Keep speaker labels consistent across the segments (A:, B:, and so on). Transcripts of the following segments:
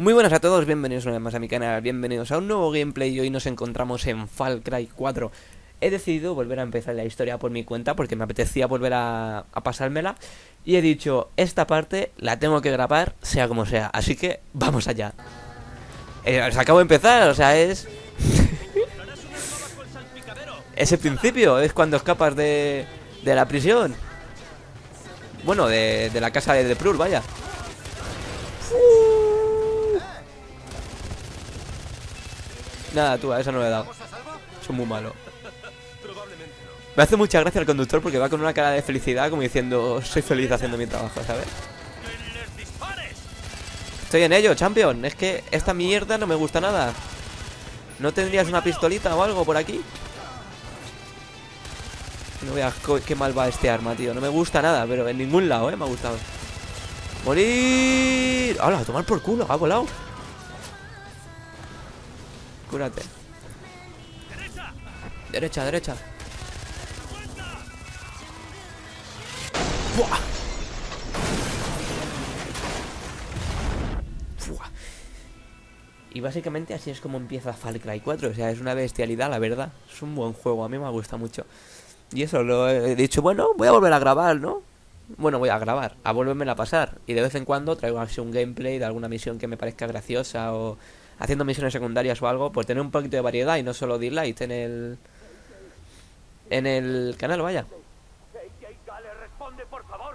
A: Muy buenas a todos, bienvenidos una vez más a mi canal, bienvenidos a un nuevo gameplay y hoy nos encontramos en Far Cry 4. He decidido volver a empezar la historia por mi cuenta porque me apetecía volver a pasármela y he dicho, esta parte la tengo que grabar sea como sea, así que vamos allá. Se acabo de empezar, o sea, es... es el principio, es cuando escapas de la prisión. Bueno, de la casa de Prul, vaya. Nada, tú, a eso no le he dado. Son muy malos. Me hace mucha gracia el conductor porque va con una cara de felicidad como diciendo, soy feliz haciendo mi trabajo, ¿sabes? Estoy en ello, champion. Es que esta mierda no me gusta nada. ¿No tendrías una pistolita o algo por aquí? No veas qué mal va este arma, tío. No me gusta nada, pero en ningún lado, me ha gustado. ¡Morir! ¡Hala! A tomar por culo, ha volado. Cúrate. Derecha, derecha. ¡Buah! ¡Buah! Y básicamente así es como empieza Far Cry 4. O sea, es una bestialidad, la verdad. Es un buen juego, a mí me gusta mucho. Y eso, lo he dicho, bueno, voy a volver a grabar, ¿no? Bueno, voy a grabar, a volverme a pasar. Y de vez en cuando traigo así un gameplay de alguna misión que me parezca graciosa o haciendo misiones secundarias o algo, pues tener un poquito de variedad y no solo dislikes en el canal, vaya.
B: Responde, por favor.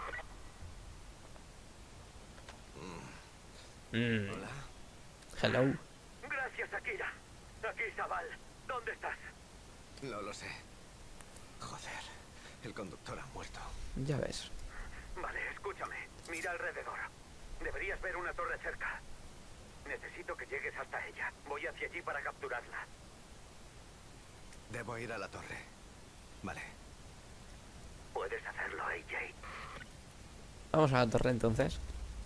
A: Hola. Hello.
B: Gracias, Akira. Aquí, Zabal. ¿Dónde estás?
C: No lo sé. Joder, el conductor ha muerto.
A: Ya ves.
B: Vale, escúchame. Mira alrededor. Deberías ver una torre cerca. Necesito que llegues hasta ella. Voy hacia allí para capturarla.
C: Debo ir a la torre. Vale.
B: Puedes hacerlo, AJ.
A: Vamos a la torre entonces.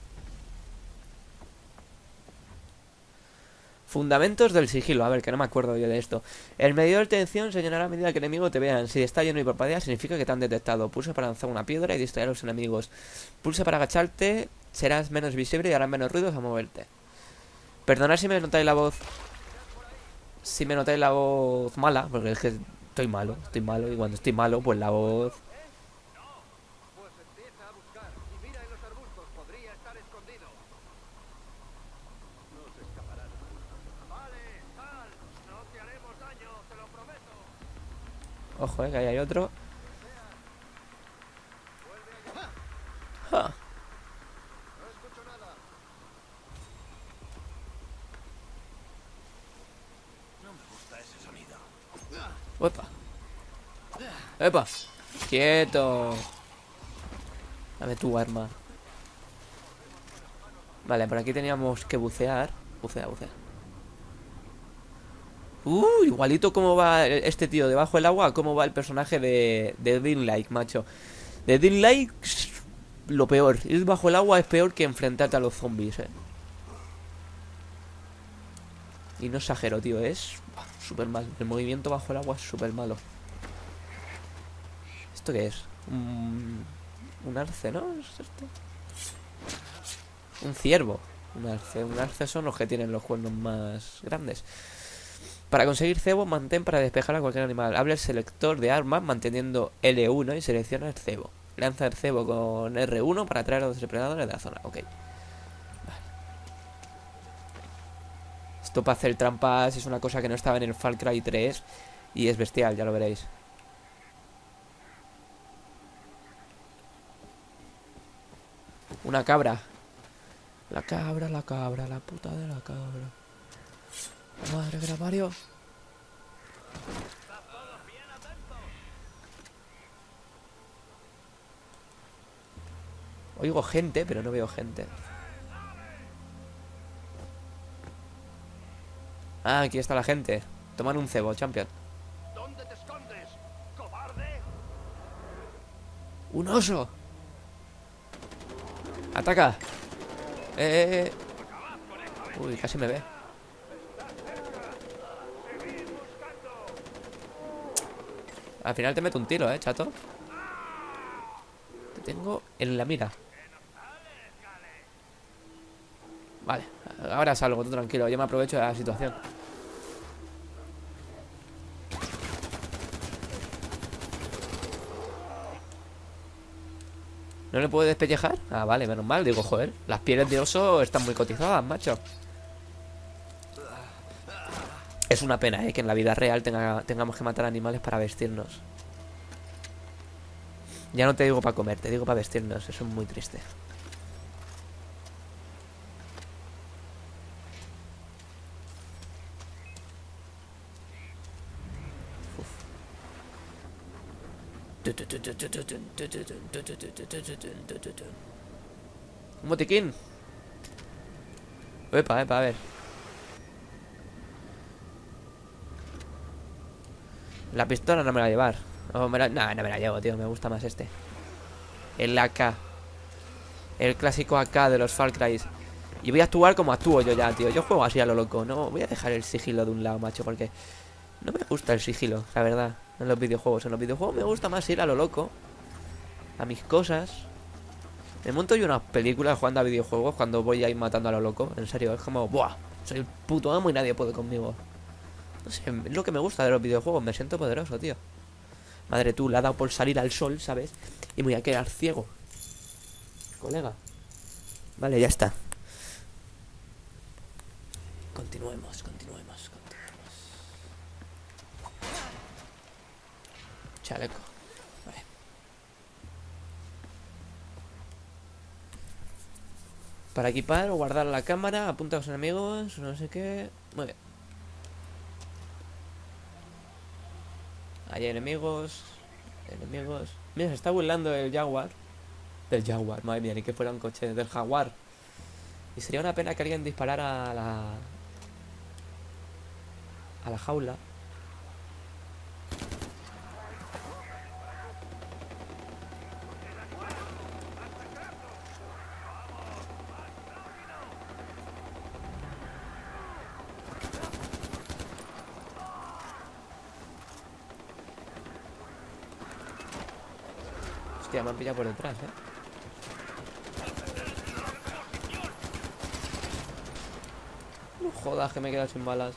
A: Fundamentos del sigilo. A ver, que no me acuerdo yo de esto. El medidor de tensión señalará a medida que el enemigo te vean. Si está lleno y parpadea, significa que te han detectado. Pulsa para lanzar una piedra y distraer a los enemigos. Pulsa para agacharte. Serás menos visible y harás menos ruidos a moverte. Perdonad si me notáis la voz. Si me notáis la voz mala, porque es que estoy malo. Y cuando estoy malo, pues la voz... Ojo, que ahí hay otro. Ja. Opa. Epa. Quieto. Dame tu arma. Vale, por aquí teníamos que bucear. Bucea, bucea. Igualito como va este tío debajo del agua, como va el personaje de Dying Light, macho. De Dying Light, lo peor. Ir bajo el agua es peor que enfrentarte a los zombies, Y no exagero, tío, es súper mal. El movimiento bajo el agua es súper malo. ¿Esto qué es? Un arce, ¿no? ¿Es esto? Un ciervo. Un arce son los que tienen los cuernos más grandes. Para conseguir cebo, mantén para despejar a cualquier animal. Abre el selector de armas manteniendo L1 y selecciona el cebo. Lanza el cebo con R1 para atraer a los depredadores de la zona. Ok. Vale. Esto para hacer trampas es una cosa que no estaba en el Far Cry 3 y es bestial, ya lo veréis. Una cabra. La cabra, la cabra, la puta de la cabra. Madre que la parió. Oigo gente, pero no veo gente. Ah, aquí está la gente. Toman un cebo, champion.
B: ¿Dónde te escondes, cobarde?
A: ¡Un oso! ¡Ataca! Uy, casi me ve. Al final te meto un tiro, chato. Te tengo en la mira. Vale, ahora salgo, tú tranquilo. Yo me aprovecho de la situación. ¿No le puedo despellejar? Ah, vale, menos mal. Digo, joder, las pieles de oso están muy cotizadas, macho. Es una pena, que en la vida real tengamos que matar animales para vestirnos. Ya no te digo para comer, te digo para vestirnos. Eso es muy triste. Un botiquín. Epa, a ver. La pistola no me la voy a llevar. No, no me la llevo, tío. Me gusta más este. El AK. El clásico AK de los Far Cry. Y voy a actuar como actúo yo ya, tío. Yo juego así a lo loco. No voy a dejar el sigilo de un lado, macho, porque no me gusta el sigilo, la verdad. En los videojuegos. En los videojuegos me gusta más ir a lo loco. A mis cosas. Me monto yo unas películas jugando a videojuegos cuando voy a ir matando a lo loco. En serio, es como, ¡buah! Soy el puto amo y nadie puede conmigo. No sé, es lo que me gusta de los videojuegos. Me siento poderoso, tío. Madre, tú, le ha dado por salir al sol, ¿sabes? Y me voy a quedar ciego. Colega. Vale, ya está. Continuemos. Chaleco. Vale. Para equipar o guardar la cámara, apunta a los enemigos, no sé qué. Muy bien. Hay enemigos. Mira, se está burlando el Jaguar. Del Jaguar, madre mía, ni que fuera un coche. Del Jaguar. Y sería una pena que alguien disparara a la jaula. Hostia, me han pillado por detrás, No jodas, que me he quedado sin balas.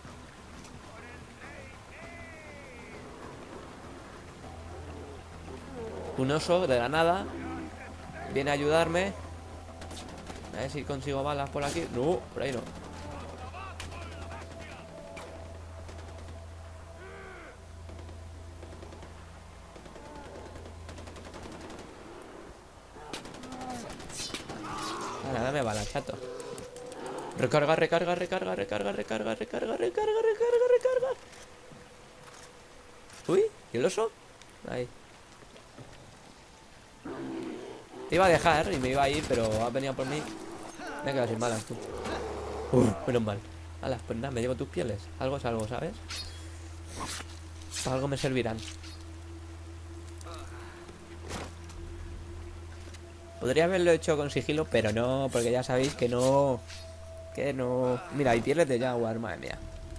A: Un oso de la nada viene a ayudarme. A ver si consigo balas por aquí. No, por ahí no. Ahora, dame balas, chato. Recarga. Uy, ¿y el oso? Ahí. Te iba a dejar y me iba a ir, pero ha venido por mí. Me he quedado sin balas, tú. Menos mal. Hala, pues nada, me llevo tus pieles. Algo es algo, ¿sabes? Para algo me servirán. Podría haberlo hecho con sigilo, pero no, porque ya sabéis que no. Que no. Mira, hay pieles de Jaguar, madre mía.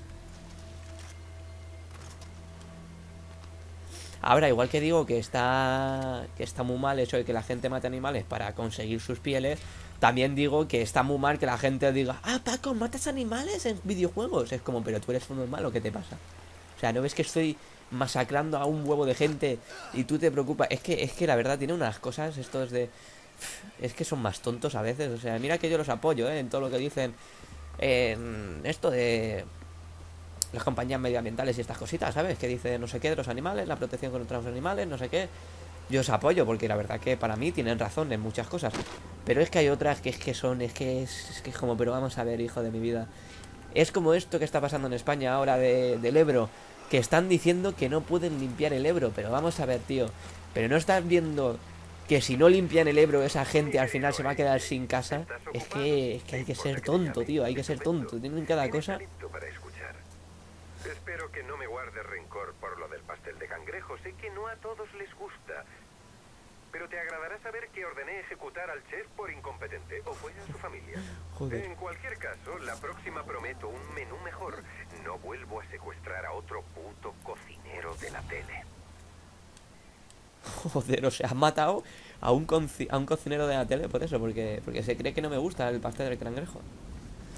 A: Ahora, igual que digo que está muy mal eso de que la gente mate animales para conseguir sus pieles, también digo que está muy mal que la gente diga, ah, Paco, matas animales en videojuegos. Es como, pero tú eres un normal, ¿o qué te pasa? O sea, ¿no ves que estoy masacrando a un huevo de gente y tú te preocupas? Es que la verdad tiene unas cosas estos de... Es que son más tontos a veces. O sea, mira que yo los apoyo, en todo lo que dicen. Esto de las compañías medioambientales y estas cositas, ¿sabes? Que dice no sé qué de los animales, la protección contra los animales, no sé qué. Yo os apoyo porque la verdad que para mí tienen razón en muchas cosas. Pero es que hay otras que es que son, es que es como, pero vamos a ver, hijo de mi vida. Es como esto que está pasando en España ahora del Ebro, que están diciendo que no pueden limpiar el Ebro, pero vamos a ver, tío. Pero no estás viendo que si no limpian el Ebro, esa gente al final se va a quedar sin casa. Es que hay que ser tonto, tío, hay que ser tonto. Tienen cada cosa.
B: Espero que no me guardes rencor por lo del pastel de cangrejo. Sé que no a todos les gusta. Pero te agradará saber que ordené ejecutar al chef por incompetente, o fue a su familia.
A: Joder.
B: En cualquier caso, la próxima prometo un menú mejor. No vuelvo a secuestrar a otro puto cocinero de la tele.
A: Joder, o sea, has matado a un cocinero de la tele por eso, porque se cree que no me gusta el pastel del cangrejo.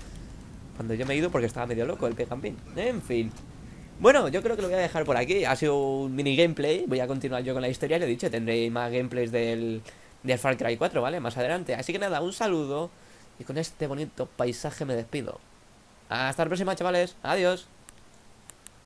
A: Cuando yo me he ido porque estaba medio loco el Pegampín. En fin. Bueno, yo creo que lo voy a dejar por aquí. Ha sido un mini gameplay. Voy a continuar yo con la historia. Le he dicho, tendré más gameplays del Far Cry 4, ¿vale? Más adelante. Así que nada, un saludo. Y con este bonito paisaje me despido. Hasta la próxima, chavales. Adiós.